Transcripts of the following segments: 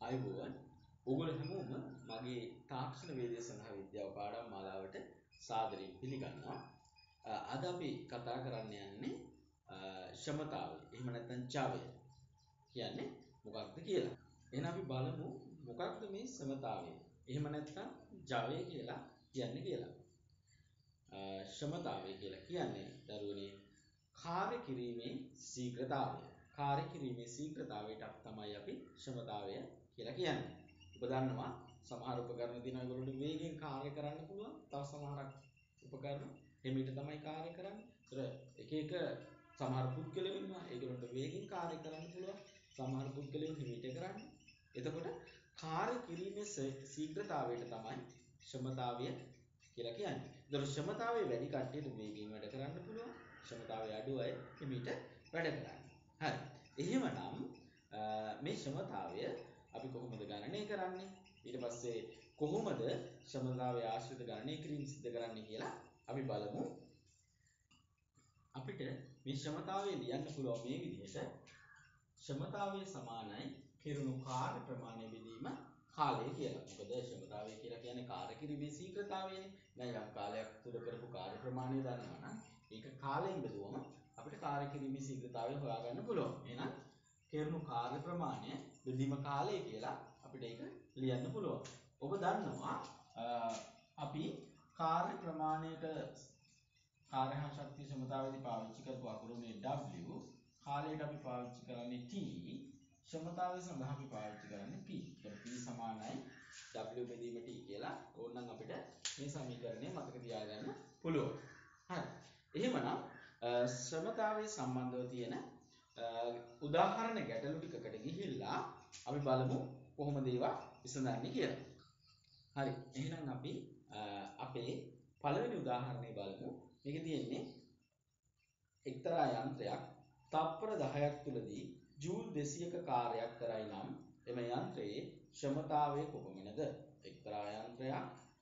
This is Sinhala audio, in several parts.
අයබෝවන් ඔගොල්ලෝ හැමෝම මගේ තාක්ෂණ වේදික සඳහා විද්‍යාව පාඩම් මාලාවට සාදරයෙන් පිළිගන්නවා. අද අපි කතා කරන්න යන්නේ ක්ෂමතාවය. එහෙම නැත්නම් ජවය කියන්නේ මොකක්ද කියලා. එහෙනම් අපි බලමු මොකක්ද මේ ක්ෂමතාවය. එහෙම නැත්නම් ජවය කියලා කියන්නේ කියලා. ක්ෂමතාවය කියලා කියන්නේ දරුවනේ කාර්ය කිරීමේ ශීඝ්‍රතාවය. කාර්ය කිරීමේ ශීඝ්‍රතාවයට තමයි අපි ක්ෂමතාවය කියලා කියන්නේ. ඔබ දන්නවා සමහර උපකරණ තියෙනවා ඒගොල්ලන්ට වේගෙන් කාර්ය කරන්න පුළුවන්. තව සමහරක් උපකරණ හිමීට තමයි කාර්ය කරන්නේ. ඒතර එක සමහර පුද්ගලයෝ ඉන්නවා ඒගොල්ලන්ට වේගෙන් කාර්ය කරන්න පුළුවන්. සමහර පුද්ගලයෝ හිමීට කරන්නේ. එතකොට කාර්ය කිරීමේ ශීඝ්‍රතාවයට තමයි ක්ෂමතාවය කියලා කියන්නේ. ඒතර ක්ෂමතාවය වැඩි කට්ටියට වේගෙන් වැඩ කරන්න පුළුවන්. ක්ෂමතාවය අඩු අය හිමීට වැඩ කරන්නේ. හරි. එහෙමනම් මේ ක්ෂමතාවය අපි කොහොමද ගණනය කරන්නේ? ඊට පස්සේ කොහොමද ක්ෂමතාවය ආශ්‍රිත ගණනය කිරීම සිදු කරන්නේ කියලා අපි බලමු. අපිට මේ ක්ෂමතාවය ලියන්න පුළුවන් මේ විදිහට ක්ෂමතාවය සමානයි කෙරුණු කාර්ය ප්‍රමාණය බෙදීම කාලය කියලා. මොකද ක්ෂමතාවය කියලා කියන්නේ කාර්ය කිරීමේ ශීඝ්‍රතාවයනේ. දැන් යම් කාලයක් තුල කරපු කාර්ය ප්‍රමාණය දන්නවා නම් ඒක කාලයෙන් බෙදුවම අපිට කාර්ය කිරීමේ ශීඝ්‍රතාවය හොයාගන්න පුළුවන්. එහෙනම් කෙරුණු කාර්ය ප්‍රමාණය බෙදීම කාලය කියලා අපිට ඒක ලියන්න පුළුවන්. ඔබ දන්නවා අපි කාර්ය ප්‍රමාණයට කාර්ය හා ශක්තිය ක්ෂමතාවයේදී පාවිච්චි කරපු අකුරු මේ W, කාලයට අපි පාවිච්චි කරන්නේ T, ක්ෂමතාවය සඳහා අපි පාවිච්චි කරන්නේ P. ඒකට P සමානයි W බෙදීම T කියලා. ඕනනම් අපිට මේ සමීකරණය මතක තියාගන්න පුළුවන්. හරි. එහෙමනම් ක්ෂමතාවයේ සම්බන්ධව තියෙන උදාහරණ ගැටලු ටිකකට ගිහිල්ලා අපි බලමු කොහොමද ඒවා විසඳන්නේ කියලා. හරි. එහෙනම් අපි අපේ පළවෙනි උදාහරණය බලමු. මේකේ තියෙන්නේ එක්තරා යන්ත්‍රයක් තප්පර 10ක් තුලදී ජූල් 200ක කාර්යයක් කරයි නම් එම යන්ත්‍රයේ ක්ෂමතාවය කොපමණද? එක්තරා යන්ත්‍රයක්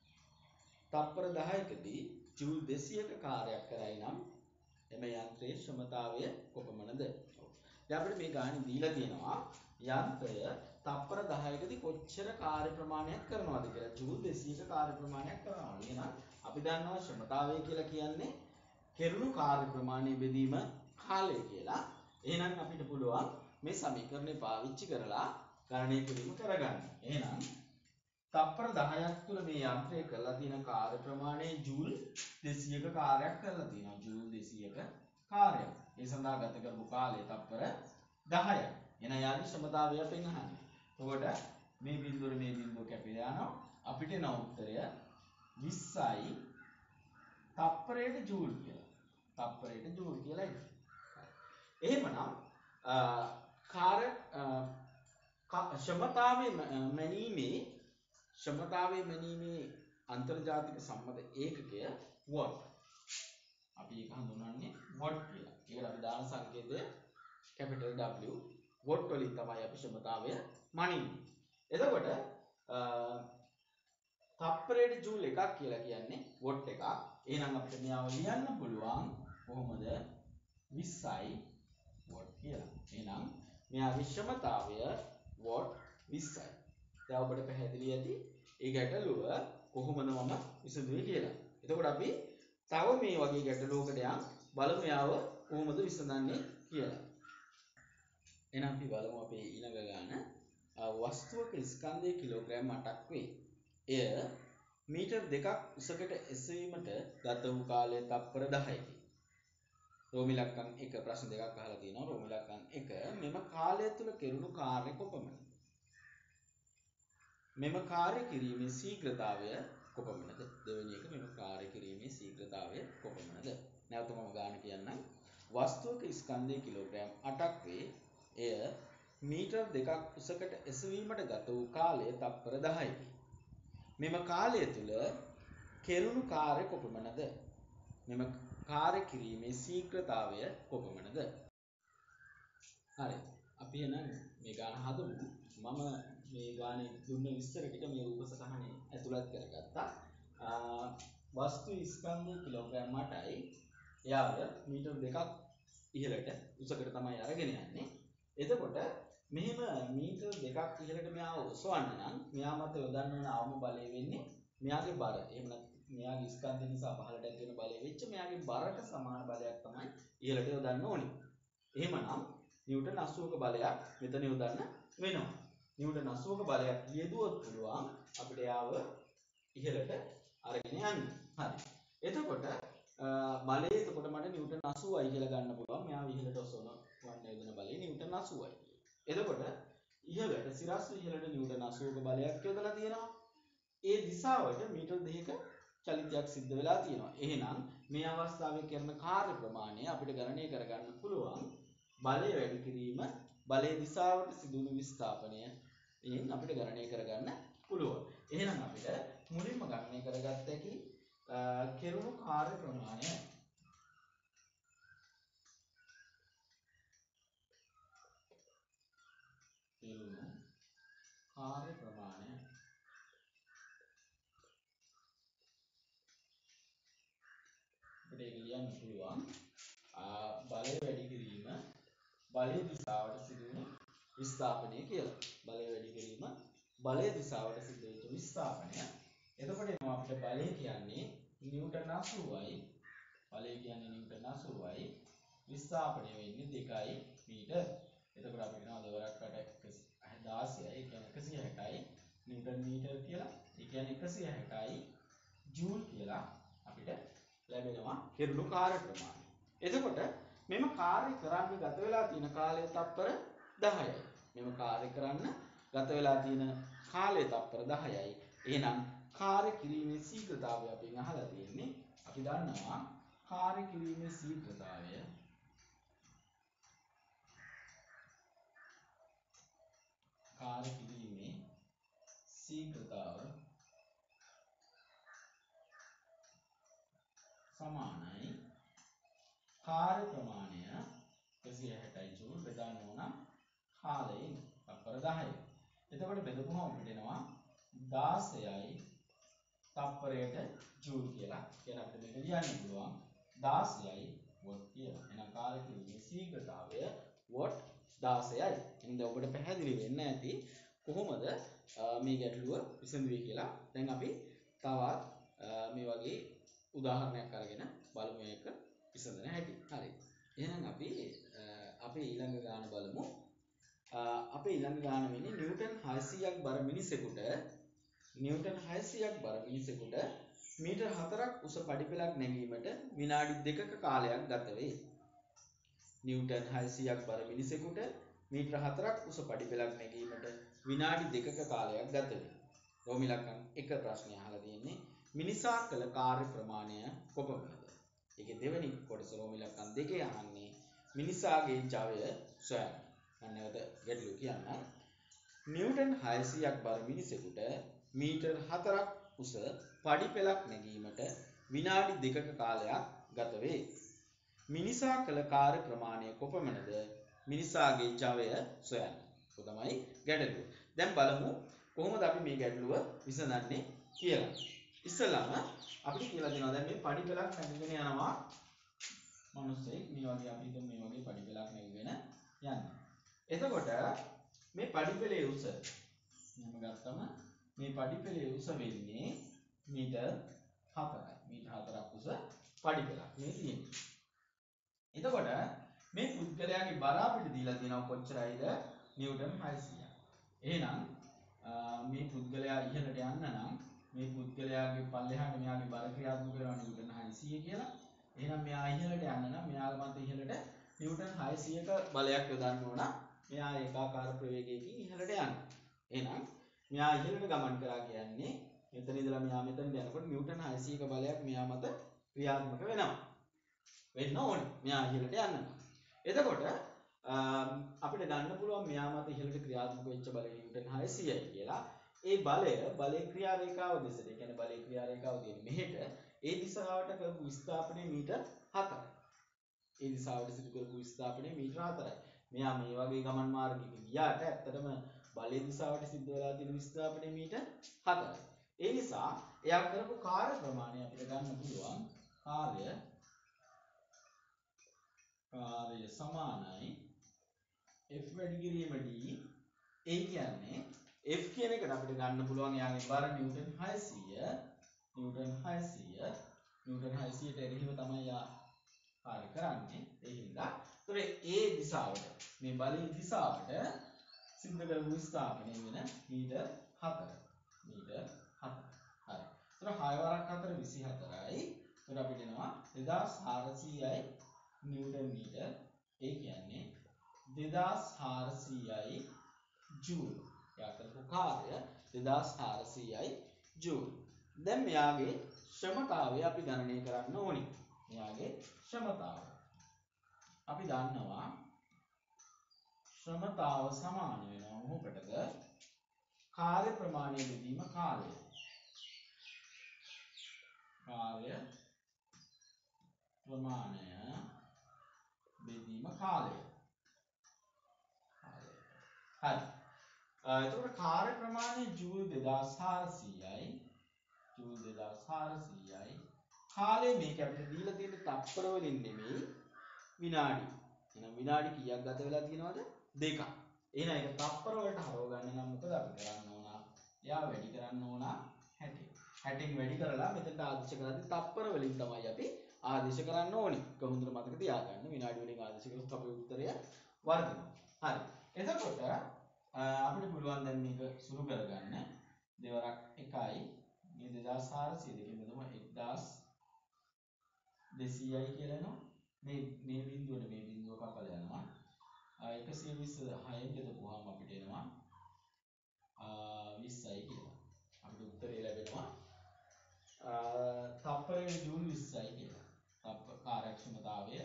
තප්පර 10කදී ජූල් 200ක කාර්යයක් කරයි නම් එම යන්ත්‍රයේ ක්ෂමතාවය කොපමණද? දැන් අපිට මේ ගානේ දීලා තියෙනවා යන්ත්‍රය තප්පර 10කදී කොච්චර කාර්ය ප්‍රමාණයක් කරනවද කියලා. ජූල් 200ක කාර්ය ප්‍රමාණයක් කරනවා. එහෙනම් අපි දන්නවා ක්ෂමතාවය කියලා කියන්නේ කෙරුණු කාර්ය ප්‍රමාණය බෙදීම කාලය කියලා. එහෙනම් අපිට පුළුවන් මේ සමීකරණය පාවිච්චි කරලා ගණනය කිරීම කරගන්න. එහෙනම් තප්පර 10ක් තුල මේ යන්ත්‍රය කරලා තියෙන කාර්ය ප්‍රමාණය ජූල් 200ක කාර්යයක් කරලා තියෙනවා. ජූල් 200ක කාර්යයක්. ඒ සඳහා ගත කරපු කාලය තප්පර 10යි. එහෙනම් යාගේ ක්ෂමතාවය පෙන්වන්නේ. එතකොට මේ බිඳුවට මේ බිඳුව කැපිලා යනවා. අපිට එන උත්තරය 20යි තප්පරයට ජූල් කියලා. තප්පරයට ජූල් කියලා එන්නේ. එහෙමනම් ක්ෂමතාවයේ මැනීමේ අන්තර්ජාතික සම්මත ඒකකය වොට්. අපි ඒක හඳුන්වන්නේ වොට් කියලා. ඒකට අපි දාන සංකේතය කැපිටල් W. වොට් වලින් තමයි අපි ක්ෂමතාවය මනින්නේ. එතකොට තප්පරයට ජූල් එකක් කියලා කියන්නේ වොට් එකක්. එහෙනම් අපිට මෙයාව ලියන්න පුළුවන් කොහොමද? 20යි වොට් කියලා. එහෙනම් මෙයාගේ ක්ෂමතාවය වොට් 20යි. දැන් ඔබට පැහැදිලි ඇති ඒ ගැටලුව කොහොමද මම විසඳුවේ කියලා. එතකොට අපි තව මේ වගේ ගැටලුවකට යන් බලමු යාව කොහොමද විසඳන්නේ කියලා. එහෙනම් අපි බලමු අපේ ඊළඟ ගාන. වස්තුවක ස්කන්ධය කිලෝග්‍රෑම් 8ක් වේ. එය මීටර් 2ක් උසකට එසවීමට ගත වූ කාලය තප්පර 10කි. රෝම ඉලක්කම් 1 ප්‍රශ්න දෙකක් අහලා තියෙනවා. රෝම ඉලක්කම් 1 මෙම කාලය තුල කෙරුණු කාර්ය කොපමණද? මෙම කාර්ය කිරීමේ ශීඝ්‍රතාවය කොපමණද? දෙවෙනි එක මෙම කාර්ය කිරීමේ ශීඝ්‍රතාවය කොපමණද? නැවත මම ගාන කියන්නම්. වස්තුවක ස්කන්ධය කිලෝග්‍රෑම් 8ක් වේ. එය මීටර් 2ක් උසකට එසවීමට ගත වූ කාලය තප්පර 10කි. මෙම කාලය තුල කෙරුණු කාර්ය කොපමණද? මෙම කාර්ය කිරීමේ ශීඝ්‍රතාවය කොපමණද? හරි. අපි එහෙනම් මේ ගාන හදමු. මම මේ ගානේ දුන්න විස්තර ටික මේ රූප සටහනේ ඇතුළත් කරගත්තා. වස්තු ස්කන්ධය කිලෝග්‍රෑම් 8යි. එයාව මීටර් 2ක් ඉහළට උසකට තමයි අරගෙන යන්නේ. එතකොට මෙහෙම මීටර් දෙකක් ඉහළට මෙයාව ඔසවන්න නම් මෙයා මත යොදන්න ඕන අවම බලය වෙන්නේ මෙයාගේ බර. එහෙම නැත්නම් මෙයාගේ ස්කන්ධ නිසා පහළට ඇති වෙන බලය වෙච්ච මෙයාගේ බරට සමාන බලයක් තමයි ඉහළට යොදන්න ඕනේ. එහෙමනම් නිව්ටන් 80ක බලයක් මෙතන යොදන්න වෙනවා. නිව්ටන් 80ක බලයක් යෙදුවොත් පුළුවන් අපිට යාව ඉහළට අරගෙන යන්න. හරි. එතකොට බලය එතකොට මට නිව්ටන් 80යි කියලා ගන්න පුළුවන්. මෙයාව ඉහළට ඔසවන වන්න යොදන බලය නිව්ටන් 80යි. එතකොට ඉහළට සිරස්ව ඉහළට නිව්ටන් 80ක බලයක් යොදලා තියෙනවා. ඒ දිශාවට මීටර් 2ක චලිතයක් සිද්ධ වෙලා තියෙනවා. එහෙනම් මේ අවස්ථාවේ කරන කාර්ය ප්‍රමාණය අපිට ගණනය කරගන්න පුළුවන්. බලය වැඩි කිරීම බලයේ දිශාවට සිදුවන විස්ථාපනයෙන් අපිට ගණනය කරගන්න පුළුවන්. එහෙනම් අපිට මුලින්ම ගණනය කරගත්ත හැකි කෙරුණු කාර්ය ප්‍රමාණය කාර්ය ප්‍රමාණය අපිට ඒක ලියන්න පුළුවන්. බලය වැඩි කිරීම බලයේ දිශාවට සිදුවන විස්ථාපනය කියලා. බලය වැඩි කිරීම බලයේ දිශාවට සිද්ධ වෙච්ච විස්ථාපනය. එතකොට එනවා අපිට බලය කියන්නේ නිව්ටන් 80යි. බලය කියන්නේ නිව්ටන් 80යි. විස්ථාපනය වෙන්නේ 2 මීටර. එතකොට අපි කියනවා දෙවරක් කට 16යි. ඒ කියන්නේ 160යි නිව්ටන් මීටර කියලා. ඒ කියන්නේ 160යි ජූල් කියලා අපිට ලැබෙනවා කෙරුණු කාර්ය ප්‍රමාණය. එතකොට මෙම කාර්ය කරන්න ගත වෙලා තියෙන කාලය තප්පර 10යි. මෙම කාර්ය කරන්න ගත වෙලා තියෙන කාලය තප්පර 10යි. එහෙනම් කාර්ය කිරීමේ ශීඝ්‍රතාවය අපෙන් අහලා තියෙන්නේ. අපි දන්නවා කාර්ය කිරීමේ ශීඝ්‍රතාවය සමානයි කාර්ය ප්‍රමාණය 160යි ජූල් බෙදන්න ඕන කාලයෙන් තප්පර 10යි. එතකොට බෙදපුවම අපිට එනවා 16යි තප්පරයට ජූල් කියලා. කියන අපිට මේක ලියන්න පුළුවන් 16යි වොට් කියලා. එහෙනම් කාර්ය කිරීමේ ශීඝ්‍රතාවය වොට් 16යි. එහෙනම් ඔබට පැහැදිලි වෙන්න ඇති කොහොමද මේ ගැටලුව විසඳුවේ කියලා. දැන් අපි තවත් මේ වගේ උදාහරණයක් අරගෙන බලමු මේක විසඳන හැටි. හරි. එහෙනම් අපි අපේ ඊළඟ ගාන බලමු. අපේ ඊළඟ ගාන වෙන්නේ නිව්ටන් 600ක් බර මිනිසෙකුට මීටර් 4ක් උස පඩිපෙළක් නැගීමට විනාඩි 2ක කාලයක් ගත වේ. නිව්ටන් 600ක් බර මිනිසෙකුට මීටර් 4ක් උස පඩිපෙළක් නැගීමට විනාඩි 2ක කාලයක් ගත වේ. රෝමි ලක්කම් 1 ප්‍රශ්නය අහලා තියෙන්නේ මිනිසා කළ කාර්ය ප්‍රමාණය කොපමණද? ඒකේ දෙවෙනි කොටස රෝමි ලක්කම් 2 අහන්නේ මිනිසාගේ ජවය සොයන්න. මම නැවත ගැටලුව කියන්නම්. නිව්ටන් 600ක් බර මිනිසෙකුට මීටර් 4ක් උස පඩිපෙළක් නැගීමට විනාඩි 2ක කාලයක් ගත වේ. මිනිසා කළ කාර්ය ප්‍රමාණය කොපමණද? මිනිසාගේ ජවය සොයන්න. ඒක තමයි ගැටලුව. දැන් බලමු කොහොමද අපි මේ ගැටලුව විසඳන්නේ කියලා. ඉස්සෙල්ලාම අපිට කියලා දෙනවා දැන් මේ පඩිපෙළක් නැගගෙන යනවා මිනිස්සෙක් මේ වගේ අපි හිතමු මේ වගේ පඩිපෙළක් නැගගෙන යනවා. එතකොට මේ පඩිපෙළේ උස මම ගත්තම මේ පඩිපෙළේ උස වෙන්නේ මීටර් 4යි. මීටර් 4ක් උස පඩිපෙළක් මේ තියෙන්නේ. එතකොට මේ පුද්ගලයාගේ බර අපිට දීලා තියෙනවා කොච්චරයිද? නිව්ටන් 600ක්. එහෙනම් මේ පුද්ගලයා ඉහළට යන්න නම් මේ පුද්ගලයාගේ පල්ලෙහාට මෙයාගේ බර ක්‍රියාත්මක වෙනවා නිව්ටන් 600 කියලා. එහෙනම් මෙයා ඉහළට යන්න නම් මෙයාගේ මත ඉහළට නිව්ටන් 600ක බලයක් යොදන්න ඕන. මෙයා ඒකාකාර ප්‍රවේගයකින් ඉහළට යන්න. එහෙනම් මෙයා ඉහළට ගමන් කරා කියන්නේ මෙතන ඉඳලා මෙයා මෙතනට යනකොට නිව්ටන් 600ක බලයක් මෙයා මත ක්‍රියාත්මක වෙනවා. වෙන්න ඕනේ. මෙයා ඉහළට යන්න. එතකොට අපිට ගන්න පුළුවන් මෙයා මත ඉහළට ක්‍රියාත්මක වෙච්ච බලය නිව්ටන් 600යි කියලා. ඒ බලයේ ක්‍රියා රේඛාව දෙසට, ඒ කියන්නේ බලයේ ක්‍රියා රේඛාව තියෙන මෙහෙට ඒ දිශාවට කරපු විස්ථාපනය මීටර් 4යි. ඒ දිශාවට සිදු කරපු විස්ථාපනය මීටර් 4යි. මෙයා මේ වගේ ගමන් මාර්ගයක ගියාට ඇත්තටම බලයේ දිශාවට සිද්ධ වෙලා තියෙන විස්ථාපනය මීටර් 4යි. ඒ නිසා එයා කරපු කාර්ය ප්‍රමාණය අපිට ගන්න පුළුවන් කාර්ය සමානයි F වැඩි කිරීම D ඒ කියන්නේ F කියන එකට අපිට ගන්න පුළුවන් යාගේ බර නිව්ටන් 600 නිව්ටන් 600ට එරෙහිව තමයි යා කාර්ය කරන්නේ. ඒ හින්දා ඒතර ඒ දිශාවට මේ බලයේ දිශාවට සිද්ධ කරපු විස්ථාපනය වෙන මීටර් 4. හරි. ඒතර 6 වරක් 4 24යි. ඒතර අපිට එනවා 2400යි නිව්ටන් මීටර්. ඒ කියන්නේ 2400යි ජූල්. යා කරපු කාර්ය 2400යි ජූල්. දැන් මෙයාගේ ශ්‍රමතාවය අපි ගණනය කරන්න ඕනි. මෙයාගේ ශ්‍රමතාවය. අපි දන්නවා ශ්‍රමතාව සමාන වෙනවා මොකටද? කාර්ය ප්‍රමාණය බෙදීම කාලය. කාර්ය ප්‍රමාණය බෙදීම කාලය. හරි. එතකොට කාර්ය ප්‍රමාණය ජූල් 2400යි. ජූල් 2400යි. කාලය මේක අපිට දීලා තියෙන තත්පර වලින් නෙමෙයි විනාඩි. එහෙනම් විනාඩි කීයක් ගත වෙලා තියෙනවද? 2ක්. එහෙනම් ඒක තත්පර වලට හරව ගන්න නම් මොකද අපි කරන්න ඕන? එයා වැඩි කරන්න ඕන 60. 60න් වැඩි කරලා මෙතනට ආදේශ කරද්දී තත්පර වලින් තමයි අපි ආදේශ කරන්න ඕනි. කොහොමද මතක තියාගන්න විනාඩි වලින් ආදේශ කරොත් අපේ උත්තරය වර්ධිනවා. හරි. එතකොට අපිට පුළුවන් දැන් මේක සුළු කරගන්න. දෙවරක් 1යි මේ 2400 දෙකෙන් බෙදුම 1200යි කියලා එනවා. මේ බිඳුවට මේ බිඳුව කපලා යනවා. 126න් බෙදපුවාම අපිට එනවා 20යි කියලා. අපිට උත්තරය ලැබෙනවා තප්පරයේ ජූල් 20යි කියලා. කාර්යක්ෂමතාවය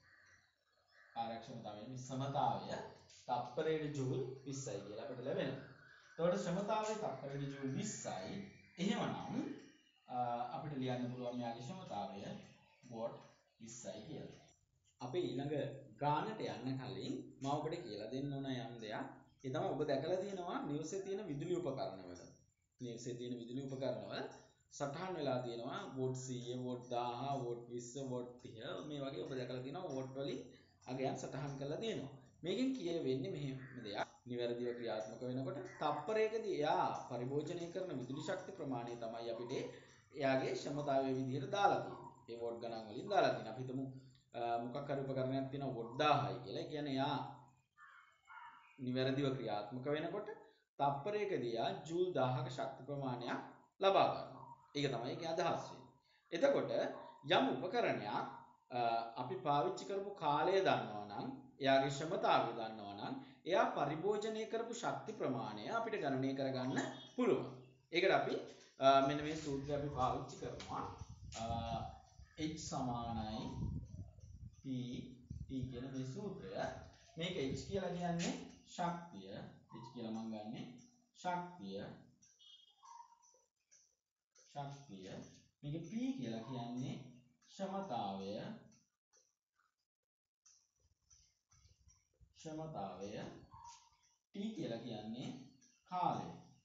සමතාවය තප්පරයේ ජූල් 20යි කියලා අපිට ලැබෙනවා. එතකොට ශ්‍රමතාවය තප්පරයේ ජූල් 20යි. එහෙමනම් අපිට ලියන්න පුළුවන් මෙයාගේ ශ්‍රමතාවය වොට් 20යි කියලා. අපි ඊළඟ ගානට යන්න කලින් මම ඔබට කියලා දෙන්න ඕන යම් දෙයක්. ඒ තමයි ඔබ දැකලා තියෙනවා නිවසේ තියෙන විදුලි උපකරණවල. නිවසේ තියෙන විදුලි උපකරණවල සටහන් වෙලා තියෙනවා වොට් 100, වොට් 1000, වොට් 20, වොට් 30 මේ වගේ ඔබ දැකලා තියෙනවා වොට් වලින් අගයන් සටහන් කරලා තියෙනවා. මේකෙන් කියවෙන්නේ මෙහෙම දෙයක්. නිවැරදිව ක්‍රියාත්මක වෙනකොට තප්පරයකදී එයා පරිභෝජනය කරන විදුලි ශක්ති ප්‍රමාණය තමයි අපිට එයාගේ ශ්‍රමතාවයේ විදිහට දාලා තියෙන්නේ. ඒ වොට් ගණන් වලින් දාලා තියෙනවා. අපි හිතමු මොකක් හරි උපකරණයක් තියෙනවා වොට් 1000යි කියලා. ඒ කියන්නේ එයා නිවැරදිව ක්‍රියාත්මක වෙනකොට තප්පරයකදී එයා ජූල් 1000ක ශක්ති ප්‍රමාණයක් ලබා ගන්නවා. ඒක තමයි ඒකේ අදහස් වෙන්නේ. එතකොට යම් උපකරණයක් අපි පාවිච්චි කරපු කාලය දන්නවා නම් එයාගේ ශ්‍රමතාවය දන්නවා නම් එයා පරිභෝජනය කරපු ශක්ති ප්‍රමාණය අපිට ගණනය කරගන්න පුළුවන්. ඒකට අපි මෙන්න මේ සූත්‍රය අපි පාවිච්චි කරනවා. H සමානයි P කියන මේ සූත්‍රය. මේක H කියලා කියන්නේ ශක්තිය. H කියලා මම ගන්නෙ ශක්තිය. මේක P කියලා කියන්නේ ශ්‍රමතාවය. T කියලා කියන්නේ කාලය.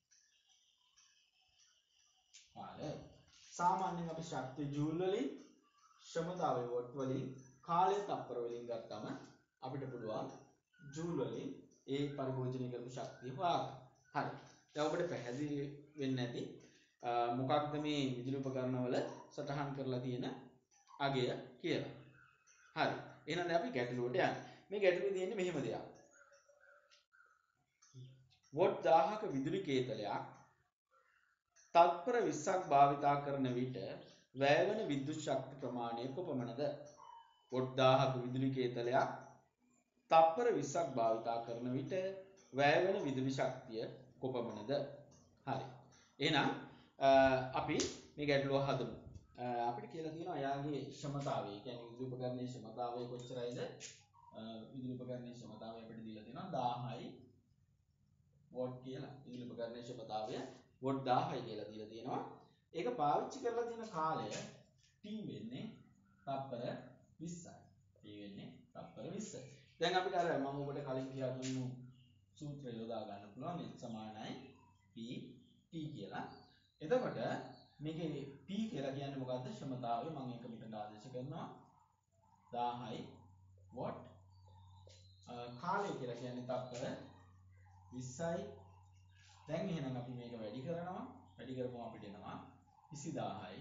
සාමාන්‍යයෙන් අපි ශක්තිය ජූල් වලින්, ශ්‍රමතාවය වොට් වලින්, කාලය තප්පර වලින් ගත්තම අපිට පුළුවන් ජූල් වලින් ඒ පරිභෝජනය කරපු ශක්තිය හොයාගන්න. හරි. දැන් ඔබට පැහැදිලි වෙන්නේ නැති මොකක්ද මේ විදුලි උපකරණවල සටහන් කරලා තියෙන අගය කියලා. හරි. එහෙනම් දැන් අපි ගැටලුවට යන්න. මේ ගැටලුවේ තියෙන්නේ මෙහෙම දෙයක්. වොට් 1000ක විදුලි කේතලයක් තත්පර 20ක් භාවිතා කරන විට වැයවන විද්‍යුත් ශක්ති ප්‍රමාණය කොපමණද? වොට් 1000ක විදුලි කේතලයක් තත්පර 20ක් භාවිතා කරන විට වැයවන විදුලි ශක්තිය කොපමණද? හරි. එහෙනම් අපි මේ ගැටලුව හදමු. අපිට කියලා තියෙනවා එයාගේ ශ්‍රමතාවය. කියන්නේ විදුලි උපකරණයේ ශ්‍රමතාවය කොච්චරයිද? විදුලි උපකරණයේ ශ්‍රමතාවය අපිට දීලා තියෙනවා 1000යි වොට් කියලා. විදුලි උපකරණයේ ශ්‍රමතාවය වොට් 1000යි කියලා දීලා තියෙනවා. ඒක පාවිච්චි කරලා තියෙන කාලය T වෙන්නේ තත්පර 20යි. T වෙන්නේ තත්පර 20යි. දැන් අපිට අර මම ඔබට කලින් කියලා දුන්නු සූත්‍රය යොදා ගන්න පුළුවන්. H සමානයි P T කියලා. එතකොට මේකේ P කියලා කියන්නේ මොකද්ද? ශ්‍රමතාවය. මම ඒක මෙතන ආදේශ කරනවා 1000යි වොට් කාලය කියලා කියන්නේ තප්පර 20යි. දැන් එහෙනම් අපි මේක වැඩි කරනවා. වැඩි කරපුවම අපිට එනවා 20000යි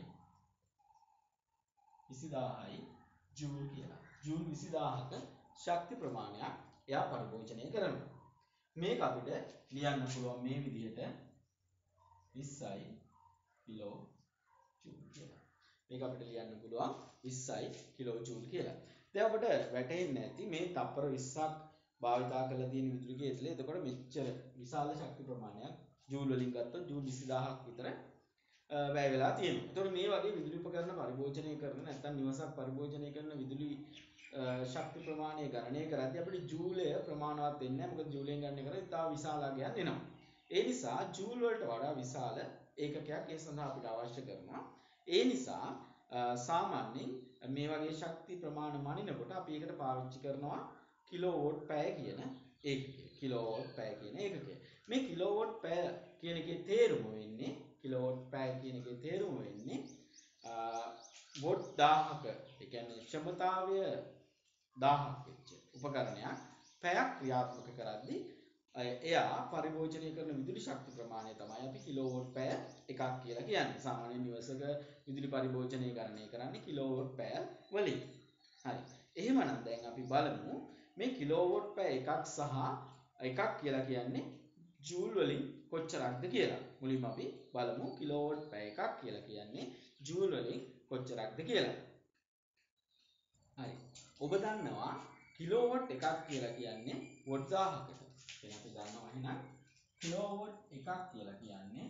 ජූල් කියලා. ජූල් 20000ක ශක්ති ප්‍රමාණයක් එයා පරිභෝජනය කරනවා. මේක අපිට ලියන්න පුළුවන් මේ විදිහට 20යි කිලෝ ජූල් කියලා. මේක අපිට ලියන්න පුළුවන් 20යි කිලෝ ජූල් කියලා. දැන් අපිට වැටහෙන්නේ නැති මේ තප්පර 20ක් භාවිතා කරලා තියෙන විදුලි කේන්ද්‍රය. එතකොට මෙච්චර විශාල ශක්ති ප්‍රමාණයක් ජූල් වලින් ගත්තොත් ජූල් 20000ක් විතර වැය වෙලා තියෙනවා. එතකොට මේ වගේ විදුලි උපකරණ පරිභෝජනය කරන නැත්නම් නිවසක් පරිභෝජනය කරන විදුලි ශක්ති ප්‍රමාණය ගණනය කරද්දී අපිට ජූලය ප්‍රමාණවත් වෙන්නේ නැහැ. මොකද ජූලෙන් ගණනය කරද්දී තව විශාලයක් එනවා. ඒ නිසා ජූල් වලට වඩා විශාල ඒකකයක් ඒ සඳහා අපිට අවශ්‍ය කරනවා. ඒ නිසා සාමාන්‍යයෙන් මේ වගේ ශක්ති ප්‍රමාණ මනිනකොට අපි ඒකට පාවිච්චි කරනවා කිලෝවොට් පැය කියන ඒකකය. කිලෝවොට් පැය කියන ඒකකය. මේ කිලෝවොට් පැය කියන එකේ තේරුම වෙන්නේ කිලෝවොට් පැය කියන එකේ තේරුම වෙන්නේ වොට් 1000ක ඒ කියන්නේ ක්ෂමතාවය 1000ක් වෙච්ච උපකරණයක් පැයක් ක්‍රියාත්මක කරද්දී එයා පරිභෝජනය කරන විදුලි ශක්ති ප්‍රමාණය තමයි අපි කිලෝවොට් පැය එකක් කියලා කියන්නේ. සාමාන්‍ය නිවසක විදුලි පරිභෝජනය ගණනය කරන්නේ කිලෝවොට් පැය වලින්. හරි. එහෙමනම් දැන් අපි බලමු මේ කිලෝවොට් පැය එකක් සහ එකක් කියලා කියන්නේ ජූල් වලින් කොච්චරක්ද කියලා. මුලින්ම අපි බලමු කිලෝවොට් පැය එකක් කියලා කියන්නේ ජූල් වලින් කොච්චරක්ද කියලා. හරි. ඔබ දන්නවා කිලෝවොට් එකක් කියලා කියන්නේ වොට් 1000කට. එහෙනම් අපි දන්නවා එහෙනම් කිලෝවොට් එකක් කියලා කියන්නේ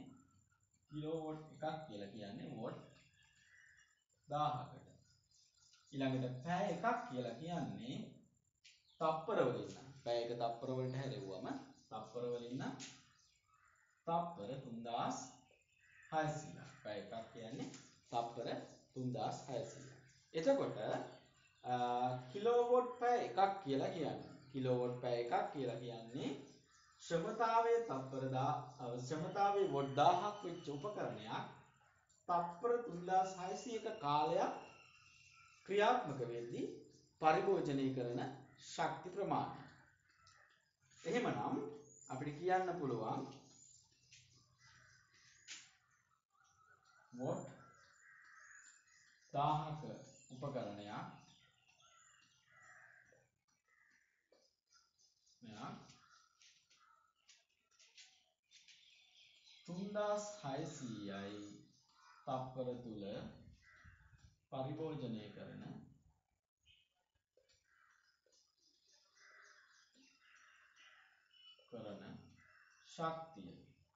වොට් 1000කට. ඊළඟට පැය එකක් කියලා කියන්නේ තප්පර වලින් නම් පැය එක තප්පර වලට හැරෙවුවම තප්පර වලින් නම් තප්පර 3600. පැය එකක් කියන්නේ තප්පර 3600. එතකොට කිලෝවොට් පැය එකක් කියලා කියන්නේ ශ්‍රමතාවයේ ශ්‍රමතාවයේ වොට් 1000ක් වෙච්ච උපකරණයක් තප්පර 3600ක කාලයක් ක්‍රියාත්මක වෙද්දී පරිභෝජනය කරන ශක්ති ප්‍රමාණය. එහෙමනම් අපිට කියන්න පුළුවන් වොට් 1000ක උපකරණයක් මෙයා 3600යි තප්පර තුල පරිභෝජනය කරන ශක්තිය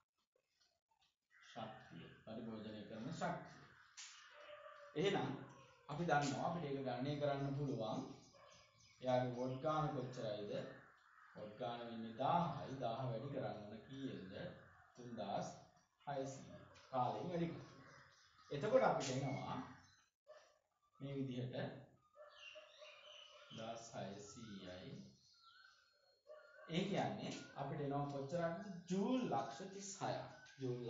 පරිභෝජනය කරන ශක්තිය. එහෙනම් අපි දන්නවා අපිට ඒක ගණනය කරන්න පුළුවන්. එයාගේ වොට් ගාන කොච්චරයිද? වොට් ගාන වෙන්නේ 1000යි. 1000 වැඩි කරන්න ඕන කීයෙන්ද? 3600. කාලයෙන් වැඩි කරනවා. එතකොට අපිට එනවා මේ විදිහට 3600යි. ඒ කියන්නේ අපිට එනවා කොච්චරක්ද? ජූල් ලක්ෂ 36ක්. ජූල්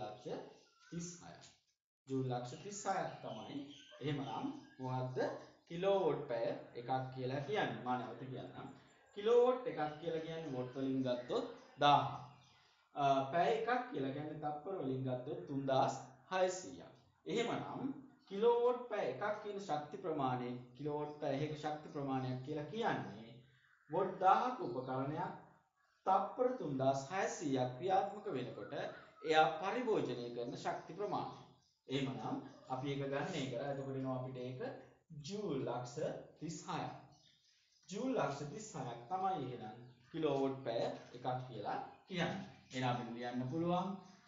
ලක්ෂ 36ක් තමයි. එහෙමනම් මොකද්ද කිලෝවොට් පැය එකක් කියලා කියන්නේ? මම නැවත කියන්නම්. කිලෝවොට් එකක් කියලා කියන්නේ වොට් වලින් ගත්තොත් 1000. පැය එකක් කියලා කියන්නේ තප්පර වලින් ගත්තොත් 3600ක්. එහෙමනම් කිලෝවොට් පැය එකක් කියන ශක්ති ප්‍රමාණය කිලෝවොට් පැය එකක ශක්ති ප්‍රමාණයක් කියලා කියන්නේ වොට් 1000ක උපකරණයක් තප්පර 3600ක් ක්‍රියාත්මක වෙනකොට එයා පරිභෝජනය කරන ශක්ති ප්‍රමාණය. එහෙමනම් අපි ඒක ගණනය කරා. එතකොට එනවා අපිට ඒක ජූල් ලක්ෂ 36ක්. ජූල් ලක්ෂ 36ක් තමයි එහෙනම් කිලෝවොට් පැය එකක් කියලා කියන්නේ. එහෙනම් අපිට ලියන්න පුළුවන්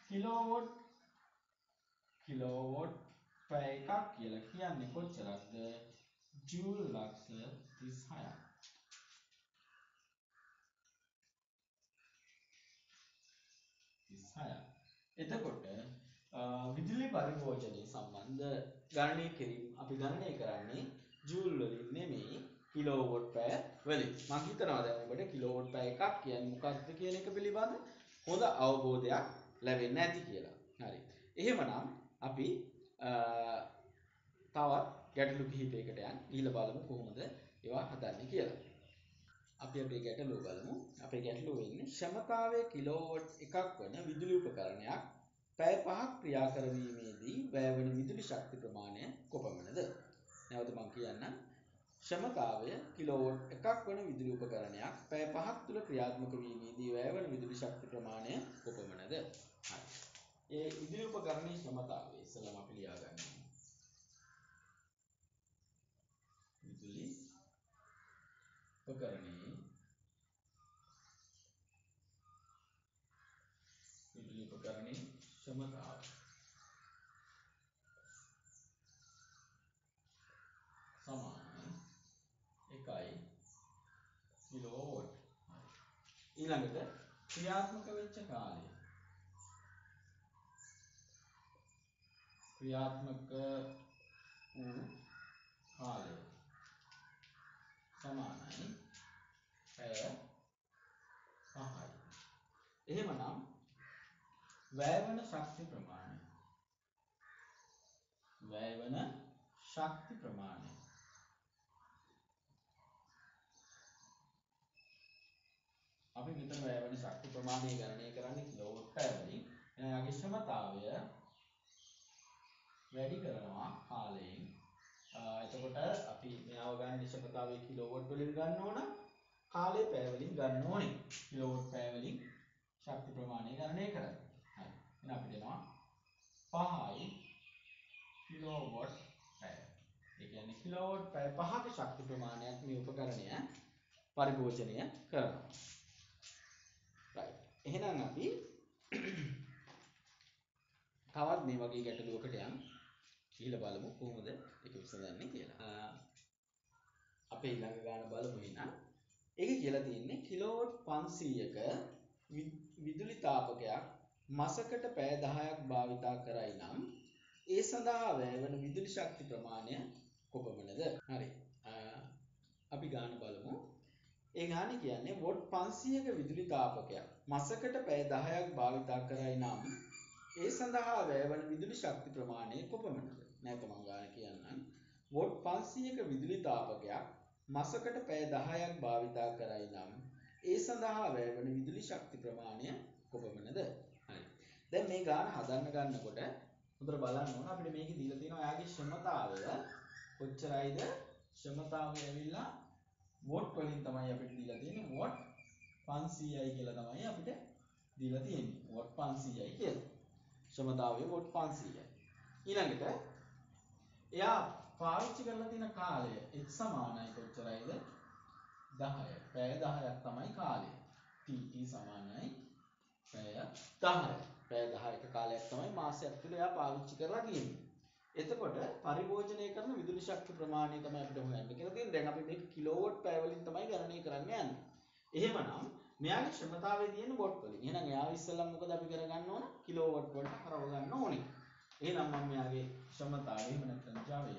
කිලෝවොට් පැය එකක් කියලා කියන්නේ කොච්චරක්ද? ජූල් ලක්ෂ 36ක්. එතකොට විදුලි පරිභෝජනයේ සම්බන්ධ ගණනය කිරීම අපි ගණනය කරන්නේ ජූල් වලින් නෙමෙයි කිලෝවොට් පැය වලින්. මම හිතනවා දැන් ඔබට කිලෝවොට් පැය එකක් කියන්නේ මොකක්ද කියන එක පිළිබඳ හොඳ අවබෝධයක් ලැබෙන්නේ නැති කියලා. හරි. එහෙමනම් අපි තවත් ගැටලු කිහිපයකට ගිහිල්ලා බලමු කොහොමද ඒවා හදන්නේ කියලා. අපි අපේ ගැටලුව බලමු. අපේ ගැටලුව වෙන්නේ ක්ෂමතාවයේ කිලෝවොට් එකක් වන විදුලි උපකරණයක් පැය 5ක් ක්‍රියා කරවීමේදී වැයවන විදුලි ශක්ති ප්‍රමාණය කොපමණද? නැවත මම කියන්නම්. ක්ෂමතාවය කිලෝවොට් එකක් වන විදුලි උපකරණයක් පැය 5ක් තුල ක්‍රියාත්මක වීමේදී වැයවන විදුලි ශක්ති ප්‍රමාණය කොපමණද? හරි. ඒ විදුලි උපකරණයේ ක්ෂමතාවය ඉස්සෙල්ලාම අපි ලියා ගන්නවා. විදුලි උපකරණයේ ක්ෂමතාව සමාන 1 කිලෝවොට්. ඊළඟට ක්‍රියාත්මක වෙච්ච කාලය සමානයි පැය 5යි. එහෙමනම් වැයවන ශක්ති ප්‍රමාණය අපි මෙතන වැයවන ශක්ති ප්‍රමාණය ගණනය කරන්නේ කිලෝවොට් පැය වලින්. එයාගේ ක්ෂමතාවය වැඩි කරනවා කාලයෙන්. එතකොට අපි මෙයාව ගන්න ක්ෂමතාවය කිලෝවොට් වලින් ගන්න ඕන. කාලය පැය වලින් ගන්න ඕනේ. කිලෝවොට් පැය වලින් ශක්ති ප්‍රමාණය ගණනය කරන්න. හරි. එහෙනම් අපිට එනවා 5යි කිලෝවොට් පැය. ඒ කියන්නේ කිලෝවොට් පැය 5ක ශක්ති ප්‍රමාණයක් මේ උපකරණය පරිභෝජනය කරනවා. right. එහෙනම් අපි තවත් මේ වගේ ගැටලුවකට ගිහිල්ලා බලමු කොහොමද ඒක විසඳන්නේ කියලා. අපේ ඊළඟ ගාන බලමු එහෙනම්. ඒකේ කියලා තියෙන්නේ කිලෝවොට් 500ක විදුලි තාපකයක් මාසකට පැය 10ක් භාවිතා කරයි නම් ඒ සඳහා වැයවන විදුලි ශක්ති ප්‍රමාණය කොපමණද? හරි. අපි ගාන බලමු. ඒ ගානේ කියන්නේ වොට් 500ක විදුලි තාපකයක් මාසකට පැය 10ක් භාවිතා කරයි නම් ඒ සඳහා වැයවන විදුලි ශක්ති ප්‍රමාණය කොපමණද? නැවත මම ගාන කියන්නම්. වොට් 500ක විදුලි තාපකයක් මාසකට පැය 10ක් භාවිතා කරයි නම් ඒ සඳහා වැයවන විදුලි ශක්ති ප්‍රමාණය කොපමණද? හරි. දැන් මේ ගාන හදන්න ගන්නකොට හොඳට බලන්න ඕන අපිට මේකේ දීලා තියෙනවා එයාගේ ක්ෂමතාවය කොච්චරයිද? ක්ෂමතාවය ඇවිල්ලා වොට් වලින් තමයි අපිට දීලා තියෙන්නේ. වොට් 500යි කියලා තමයි අපිට දීලා තියෙන්නේ. වොට් 500යි කියලා. ක්ෂමතාවය වොට් 500යි. ඊළඟට එයා පාවිච්චි කරලා තියෙන කාලය x සමානයි කොච්චරයිද? 10යි. පැය 10ක් තමයි කාලය. tt සමානයි පැය 10යි. පැය 10ක කාලයක් තමයි මාසයක් තුළ එයා පාවිච්චි කරලා තියෙන්නේ. එතකොට පරිභෝජනය කරන විදුලි ශක්ති ප්‍රමාණය තමයි අපිට හොයන්න කියලා තියෙන්නේ. දැන් අපි මේක කිලෝවොට් පැය වලින් තමයි ගණනය කරන්න යන්නේ. එහෙමනම් මෙයාගේ ක්ෂමතාවය තියෙන්නේ වොට් වලින්. එහෙනම් එයා ඉස්සෙල්ලා මොකද අපි කරගන්න ඕන? කිලෝවොට් වලට හරව ගන්න ඕනේ. එහෙනම් මම මෙයාගේ ක්ෂමතාවය එහෙම නැත්නම් ජවය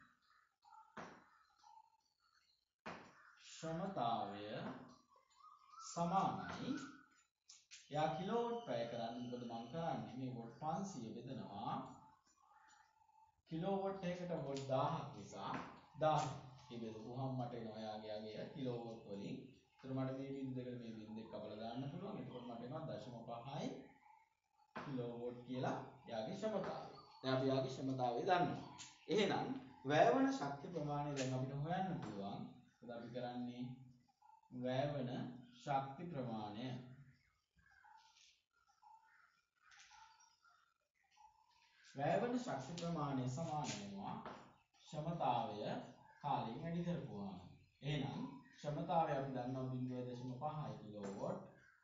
ක්ෂමතාවය සමානයි. එයා කිලෝවොට් පැය කරන්නේ මොකද මම කරන්නේ මේ වොට් 500 බෙදනවා කිලෝවොට් එකකට වොට් 1000ක් නිසා 1000. මේ බෙදුවහම මට එනවා එයාගේ කිලෝවොට් වලින්. ඒතර මට මේ බිංදු දෙකට මේ බිංදු දෙක කපලා දාන්න පුළුවන්. එතකොට මට එනවා 0.5 කිලෝවොට් කියලා එයාගේ ක්ෂමතාවය. දැන් අපි එයාගේ ක්ෂමතාවය දන්නවා. එහෙනම් වැයවන ශක්ති ප්‍රමාණය දැන් අපිට හොයන්න පුළුවන්. මොකද අපි කරන්නේ වැයවන ශක්ති ප්‍රමාණය සමාන වෙනවා ක්ෂමතාවය කාලයෙන් වැඩි කරපුවාම. එහෙනම් ක්ෂමතාවය අපි දන්නවා 0.5 කිලෝවොට්.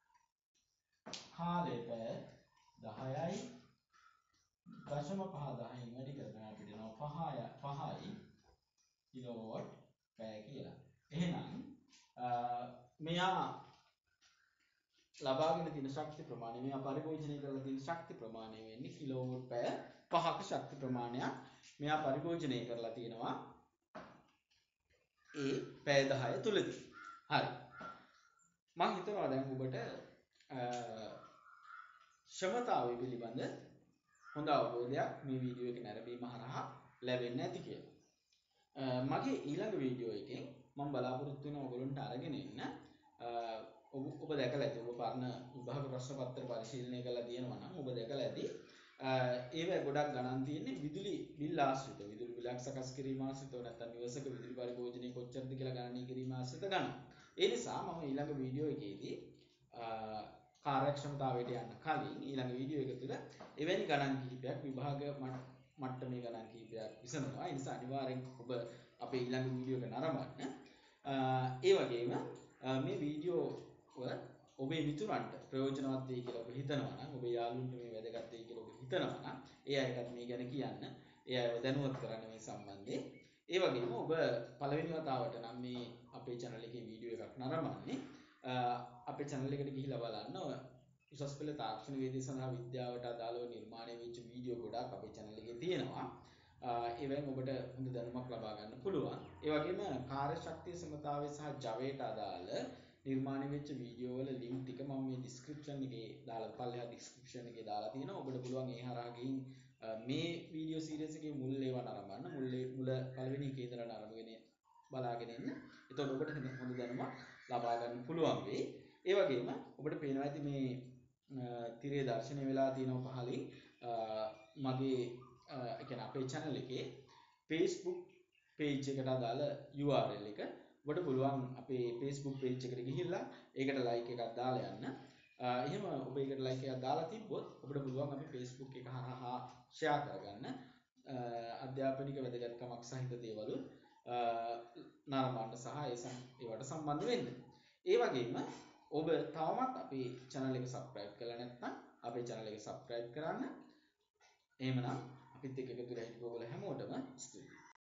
කාලය පැය 10යි. 0.5 10න් වැඩි කරගෙන අපිට එනවා 5යි කිලෝවොට් පැය කියලා. එහෙනම් මෙයා ලබාගෙන තියෙන ශක්ති ප්‍රමාණය මෙයා පරිභෝජනය කරලා තියෙන ශක්ති ප්‍රමාණය වෙන්නේ කිලෝවොට් පැය 5ක ශක්ති ප්‍රමාණයක් මෙයා පරිභෝජනය කරලා තියෙනවා ඒ පැය 10 තුලදී. හරි. මම හිතනවා දැන් ඔබට ක්ෂමතාවය පිළිබඳ හොඳ අවබෝධයක් මේ වීඩියෝ එක නැරඹීම හරහා ලැබෙන්න ඇති කියලා. මගේ ඊළඟ වීඩියෝ එකෙන් මම බලාපොරොත්තු වෙනවා ඔයගොල්ලන්ට අරගෙන එන්න ඔබ දැකලා ඇති ඔබ පරණ විභාග ප්‍රශ්න පත්‍ර පරිශීලනය කරලා තියෙනවා නම් ඔබ දැකලා ඇති ඒවා ගොඩක් ගණන් තියෙන්නේ විදුලි බිල් ආශ්‍රිත විදුලි බිලක් සකස් කිරීම ආශ්‍රිතව නැත්නම් නිවසක විදුලි පරිභෝජනය කොච්චරද කියලා ගණනය කිරීම ආශ්‍රිත ගණන්. ඒ නිසා මම ඊළඟ වීඩියෝ එකේදී කාර්යක්ෂමතාවයට යන්න කලින් ඊළඟ වීඩියෝ එක තුළ එවැනි ගණන් කිහිපයක් විභාග මට්ටමේ ගණන් කිහිපයක් විසඳනවා. ඒ නිසා අනිවාර්යෙන් ඔබ අපේ ඊළඟ වීඩියෝ එක නරඹන්න. ඒ වගේම මේ වීඩියෝ වල ඔබේ මිතුරන්ට ප්‍රයෝජනවත් වෙයි කියලා ඔබ හිතනවා නම් ඔබේ යාළුවන්ට මේ වැදගත් වෙයි කියලා ඔබ හිතනවා නම් ඒ අයටත් මේ ගැන කියන්න. ඒ අයව දැනුවත් කරන්න මේ සම්බන්ධයෙන්. ඒ වගේම ඔබ පළවෙනි වතාවට නම් මේ අපේ channel එකේ වීඩියෝ එකක් නරඹන්නේ අපේ channel එකට ගිහිල්ලා බලන්න උසස් පෙළ තාක්ෂණ වේදිකා සඳහා විද්‍යාවට අදාළව නිර්මාණය වෙච්ච වීඩියෝ ගොඩාක් අපේ channel එකේ තියෙනවා. ඒවෙන් ඔබට හොඳ දැනුමක් ලබා ගන්න පුළුවන්. ඒ වගේම කාර්ය ශක්තිය සමතාවය සහ ජවයට අදාළ නිර්මාණය වෙච්ච වීඩියෝ වල link ටික මම මේ description එකේ දාලා පල්ලෙහා description එකේ දාලා තියෙනවා. ඔබට පුළුවන් ඒ හරහා ගිහින් මේ වීඩියෝ සීරීස් එකේ මුල් ඒවා නරඹන්න. මුල පළවෙනි එකේ ඉඳලා නරඹගෙන බලාගෙන ඉන්න. එතකොට ඔබට හොඳ දැනුමක් ලබා ගන්න පුළුවන් වෙයි. ඒ වගේම ඔබට පේනවා ඇති මේ තිරේ දර්ශනය වෙලා තියෙනවා පහලින් මගේ කියන්නේ අපේ channel එකේ Facebook page එකට අදාළ URL එක ඔබට පුළුවන් අපේ Facebook page එකට ගිහිල්ලා ඒකට like එකක් දාලා යන්න. එහෙම ඔබ ඒකට like එකක් දාලා තිබ්බොත් ඔබට පුළුවන් අපේ Facebook එක හරහා share කරගන්න අධ්‍යාපනික වැදගත්කමක් සහිත දේවල් නරඹන්න සහ ඒවට සම්බන්ධ වෙන්න. ඒ වගේම ඔබ තවමත් අපේ channel එක subscribe කරලා නැත්නම් අපේ channel එක subscribe කරන්න. එහෙමනම් අපිත් එක්ක එකතු වෙලා හිටපු ඔයගොල්ලෝ හැමෝටම ස්තුතියි.